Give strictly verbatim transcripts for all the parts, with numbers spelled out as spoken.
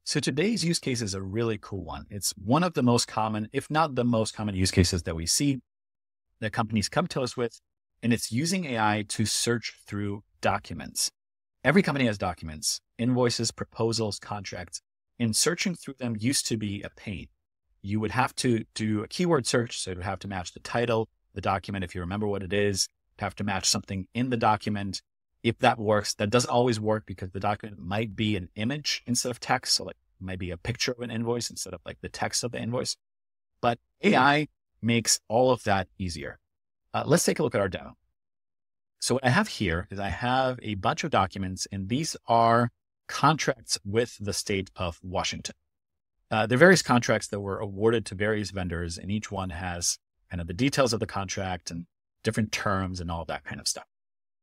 So today's use case is a really cool one. It's one of the most common, if not the most common use cases that we see that companies come to us with, and it's using A I to search through documents. Every company has documents, invoices, proposals, contracts, and searching through them used to be a pain. You would have to do a keyword search, so it would have to match the title, the document, if you remember what it is, have to match something in the document. If that works, that doesn't always work because the document might be an image instead of text. So like maybe a picture of an invoice instead of like the text of the invoice. But A I makes all of that easier. Uh, let's take a look at our demo. So what I have here is I have a bunch of documents, and these are contracts with the state of Washington. Uh, there are various contracts that were awarded to various vendors, and each one has kind of the details of the contract and different terms and all that kind of stuff.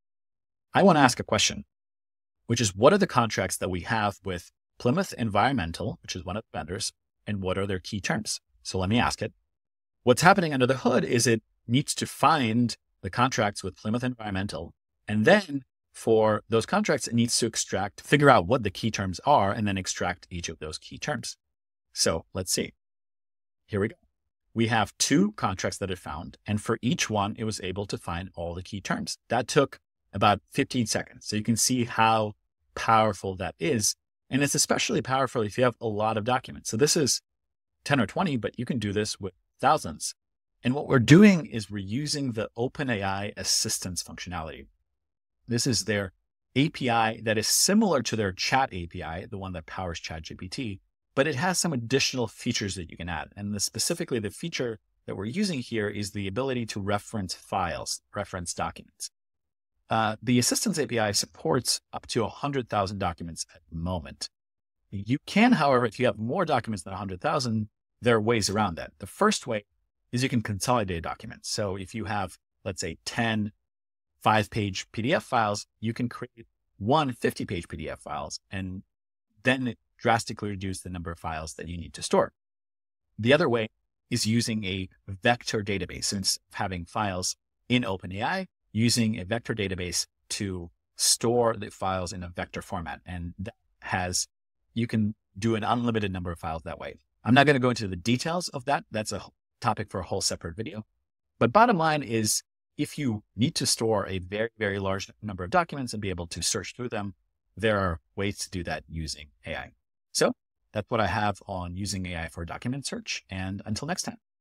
I want to ask a question, which is what are the contracts that we have with Plymouth Environmental, which is one of the vendors, and what are their key terms? So let me ask it. What's happening under the hood is it needs to find the contracts with Plymouth Environmental. And then for those contracts, it needs to extract, figure out what the key terms are, and then extract each of those key terms. So let's see. Here we go. We have two contracts that it found, and for each one, it was able to find all the key terms. That took about fifteen seconds. So you can see how powerful that is. And it's especially powerful if you have a lot of documents. So this is ten or twenty, but you can do this with thousands. And what we're doing is we're using the OpenAI assistance functionality. This is their A P I that is similar to their chat A P I, the one that powers ChatGPT, but it has some additional features that you can add. And the, specifically the feature that we're using here is the ability to reference files, reference documents. Uh, the Assistance A P I supports up to one hundred thousand documents at the moment. You can, however, if you have more documents than one hundred thousand, there are ways around that. The first way is you can consolidate documents. So if you have, let's say, ten five-page P D F files, you can create one fifty-page P D F files, and then it drastically reduce the number of files that you need to store. The other way is using a vector database. Instead of having files in OpenAI, using a vector database to store the files in a vector format. And that has, you can do an unlimited number of files that way. I'm not going to go into the details of that. That's a topic for a whole separate video. But bottom line is, if you need to store a very, very large number of documents and be able to search through them, there are ways to do that using A I. So that's what I have on using A I for document search. And until next time.